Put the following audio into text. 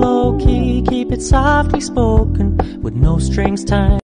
low-key, keep it softly spoken, with no strings tied.